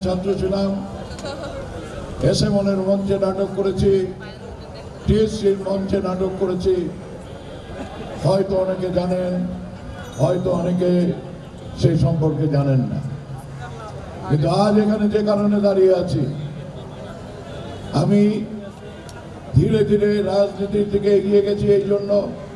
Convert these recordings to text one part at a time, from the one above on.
ছাত্র ছিলাম, এসএমনের মঞ্চে নাটক করেছি, টিএসসির মঞ্চে নাটক করেছি। হয়তো অনেকে জানেন, হয়তো অনেকে সেই সম্পর্কে জানেন না। কিন্তু আজ এখানে যে কারণে দাঁড়িয়ে আছি, আমি ধীরে ধীরে রাজনীতির দিকে এগিয়ে গেছি এই জন্য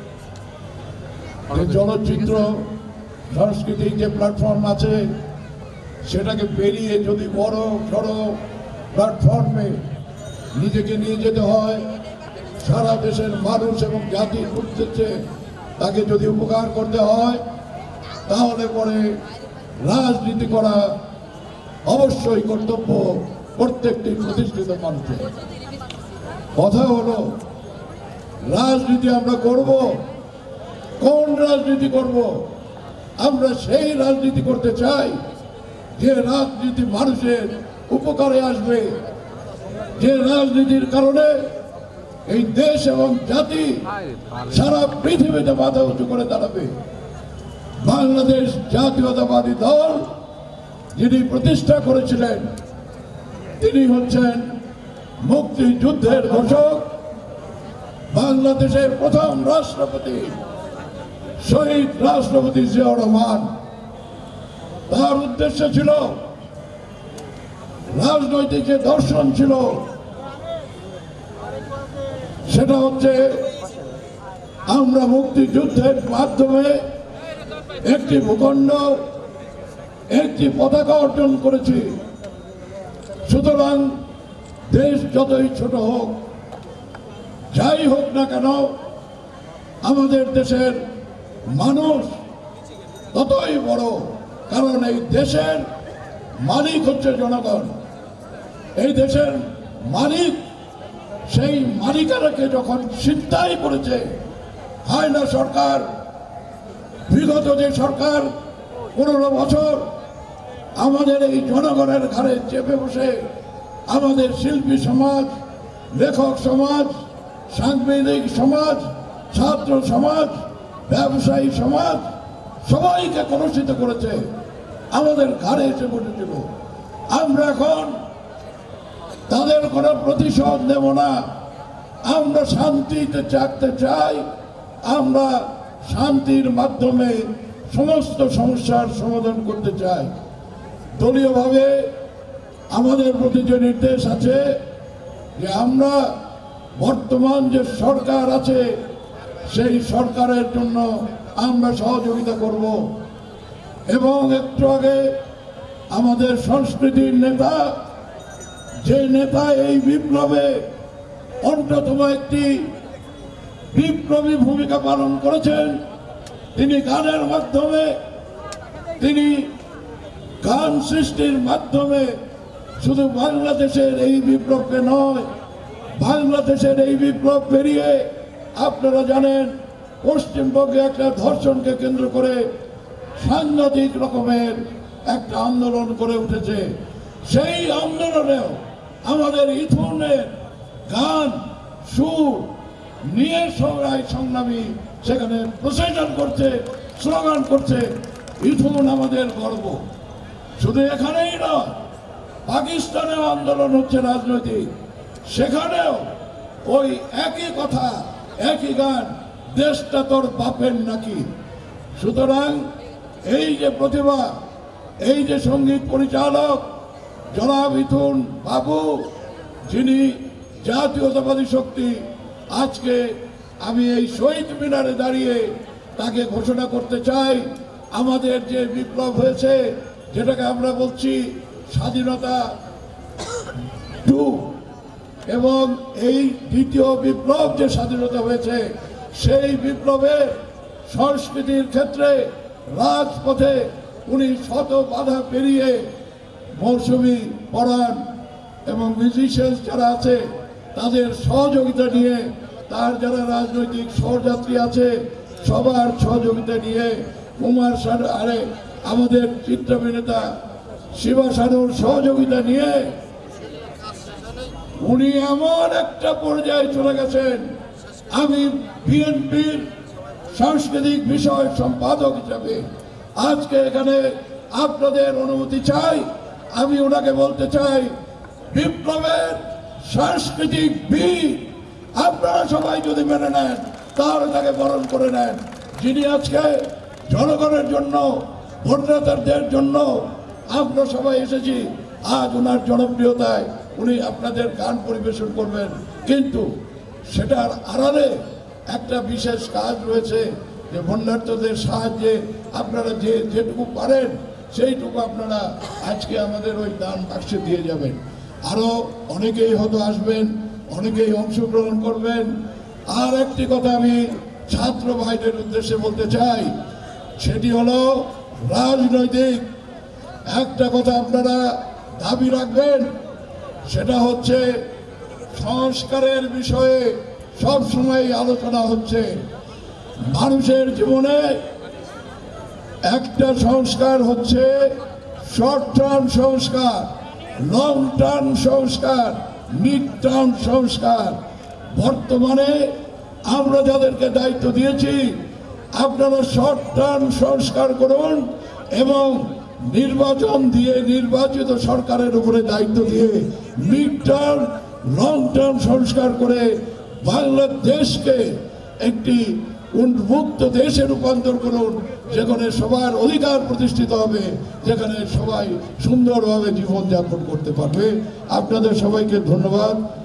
যে চলচ্চিত্র সাংস্কৃতিক যে প্ল্যাটফর্ম আছে সেটাকে পেরিয়ে যদি বড় সড়ো প্ল্যাটফর্মে নিজেকে নিয়ে যেতে হয়, সারা দেশের মানুষ এবং জাতির উদ্দেশ্যে তাকে যদি উপকার করতে হয়, তাহলে পরে রাজনীতি করা অবশ্যই কর্তব্য প্রত্যেকটি প্রতিষ্ঠিত মানুষের। কথা হলো, রাজনীতি আমরা করব, কোন রাজনীতি করব? আমরা সেই রাজনীতি করতে চাই যে রাজনীতি মানুষের উপকারে আসবে, যে রাজনীতির কারণে এই দেশ এবং জাতি সারা পৃথিবীতে মাথা উঁচু করে দাঁড়াবে। বাংলাদেশ জাতীয়তাবাদী দল যিনি প্রতিষ্ঠা করেছিলেন তিনি হচ্ছেন মুক্তিযুদ্ধের ঘোষক, বাংলাদেশের প্রথম রাষ্ট্রপতি শহীদ রাষ্ট্রপতি জিয়াউর রহমান। তার উদ্দেশ্য ছিল, রাজনৈতিক যে দর্শন ছিল সেটা হচ্ছে আমরা মুক্তিযুদ্ধের মাধ্যমে একটি ভূখণ্ড, একটি পতাকা অর্জন করেছি। সুতরাং দেশ যতই ছোট হোক, যাই হোক না কেন, আমাদের দেশের মানুষ ততই বড়, কারণ এই দেশের মালিক হচ্ছে জনগণ। এই দেশের মালিক, সেই মালিকানাকে যখন ছিনতাই করেছে হায়না সরকার, বিগত যে সরকার 15 বছর আমাদের এই জনগণের ঘাড়ে চেপে বসে আমাদের শিল্পী সমাজ, লেখক সমাজ, সাংবাদিক সমাজ, ছাত্র সমাজ, ব্যবসায়ী সমাজ সবাইকে কলুষিত করেছে, আমাদের ঘাড়ে এসে বসেছিল। আমরা এখন তাদের কোনো প্রতিশোধ নেব না। আমরা শান্তিতে থাকতে চাই, আমরা শান্তির মাধ্যমে সমস্ত সমস্যার সমাধান করতে চাই। দলীয়ভাবে আমাদের প্রতি যে নির্দেশ আছে যে আমরা বর্তমান যে সরকার আছে সেই সরকারের জন্য আমরা সহযোগিতা করব। এবং একটু আগে আমাদের সংস্কৃতির নেতা, যে নেতা এই বিপ্লবে অন্যতম একটি বিপ্লবী ভূমিকা পালন করেছেন, তিনি গানের মাধ্যমে, তিনি গান সৃষ্টির মাধ্যমে শুধু বাংলাদেশের এই বিপ্লবকে নয়, বাংলাদেশের এই বিপ্লব পেরিয়ে আপনারা জানেন পশ্চিমবঙ্গে একটা ধর্ষণকে কেন্দ্র করে সাংঘাতিক রকমের একটা আন্দোলন করে উঠেছে। সেই আন্দোলনেও আমাদের ইথুনের গান সুর নিয়ে সবাই সংগ্রামী সেখানে প্রসেশন করছে, স্লোগান করছে। ইথুন আমাদের গর্ব। শুধু এখানেই নয়, পাকিস্তানেও আন্দোলন হচ্ছে রাজনৈতিক, সেখানেও ওই একই কথা, একই গান, দেশটা তোর বাপের নাকি। সুতরাং এই যে প্রতিভা, এই যে সঙ্গীত পরিচালক জনাব ইথুন বাবু, যিনি জাতীয়তাবাদী শক্তি, আজকে আমি এই শহীদ মিনারে দাঁড়িয়ে তাকে ঘোষণা করতে চাই, আমাদের যে বিপ্লব হয়েছে, যেটাকে আমরা বলছি স্বাধীনতা 2, এবং এই দ্বিতীয় বিপ্লব যে স্বাধীনতা হয়েছে, সেই বিপ্লবের সংস্কৃতির ক্ষেত্রে রাজপথে উনি শত বাধা পেরিয়ে মৌসুমী পরাণ এবং মিউজিশিয়ানস যারা আছে তাদের সহযোগিতা নিয়ে, তার যারা রাজনৈতিক সহযাত্রী আছে সবার সহযোগিতা নিয়ে, কুমার শানু, আরে আমাদের চিত্রাভিনেতা শিবা শানুর সহযোগিতা নিয়ে উনি এমন একটা পর্যায়ে চলে গেছেন। আমি বিএনপির সাংস্কৃতিক বিষয় সম্পাদক হিসাবে আজকে এখানে আপনাদের অনুমতি চাই আমি ওনাকে বলতে চাই, বিপ্লবের সাংস্কৃতিক বীর আপনারা সবাই যদি মেনে নেন তাহলে তাকে বরণ করে নেন, যিনি আজকে জনগণের জন্য, ভোটারদের জন্য আমরা সবাই এসেছি। আজ ওনার জনপ্রিয়তায় উনি আপনাদের গান পরিবেশন করবেন, কিন্তু সেটার আড়ালে একটা বিশেষ কাজ রয়েছে যে বন্যার্থদের সাহায্যে আপনারা যেটুকু পারেন সেইটুকু আপনারা আজকে আমাদের ওই দান বাক্সে দিয়ে যাবেন। আরও অনেকেই হয়তো আসবেন, অনেকেই অংশগ্রহণ করবেন। আর একটি কথা আমি ছাত্র ভাইদের উদ্দেশ্যে বলতে চাই, সেটি হলো রাজনৈতিক একটা কথা আপনারা দাবি রাখবেন, সেটা হচ্ছে সংস্কারের বিষয়ে সব সময় আলোচনা হচ্ছে। মানুষের জীবনে একটা সংস্কার হচ্ছে শর্ট টার্ম সংস্কার, লং টার্ম সংস্কার, মিড টার্ম সংস্কার। বর্তমানে আমরা যাদেরকে দায়িত্ব দিয়েছি, আপনারা শর্ট টার্ম সংস্কার করুন এবং নির্বাচন দিয়ে নির্বাচিত সরকারের উপরে দায়িত্ব দিয়ে মিড টার্ম, লং টার্ম সংস্কার করে বাংলাদেশকে একটি উন্মুক্ত দেশে রূপান্তর করুন, যেখানে সবার অধিকার প্রতিষ্ঠিত হবে, যেখানে সবাই সুন্দরভাবে জীবনযাপন করতে পারবে। আপনাদের সবাইকে ধন্যবাদ।